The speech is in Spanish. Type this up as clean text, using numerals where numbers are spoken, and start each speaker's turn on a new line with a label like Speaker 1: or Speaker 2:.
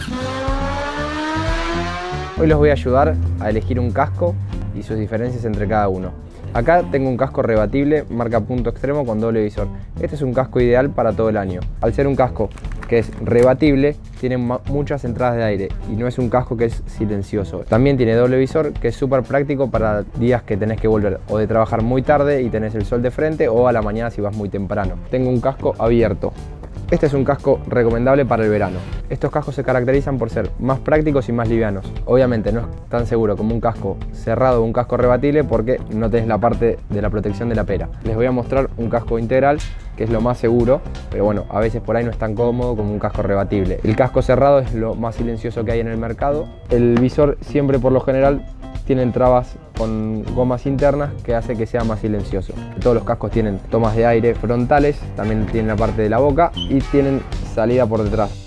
Speaker 1: Hoy los voy a ayudar a elegir un casco y sus diferencias entre cada uno. Acá tengo un casco rebatible marca Punto Extremo con doble visor. Este es un casco ideal para todo el año. Al ser un casco que es rebatible, tiene muchas entradas de aire y no es un casco que es silencioso. También tiene doble visor, que es súper práctico para días que tenés que volver o de trabajar muy tarde y tenés el sol de frente, o a la mañana si vas muy temprano. Tengo un casco abierto. Este es un casco recomendable para el verano. Estos cascos se caracterizan por ser más prácticos y más livianos. Obviamente no es tan seguro como un casco cerrado o un casco rebatible porque no tenés la parte de la protección de la pera. Les voy a mostrar un casco integral, que es lo más seguro, pero bueno, a veces por ahí no es tan cómodo como un casco rebatible. El casco cerrado es lo más silencioso que hay en el mercado. El visor siempre por lo general tienen trabas con gomas internas que hace que sea más silencioso. Todos los cascos tienen tomas de aire frontales, también tienen la parte de la boca y tienen salida por detrás.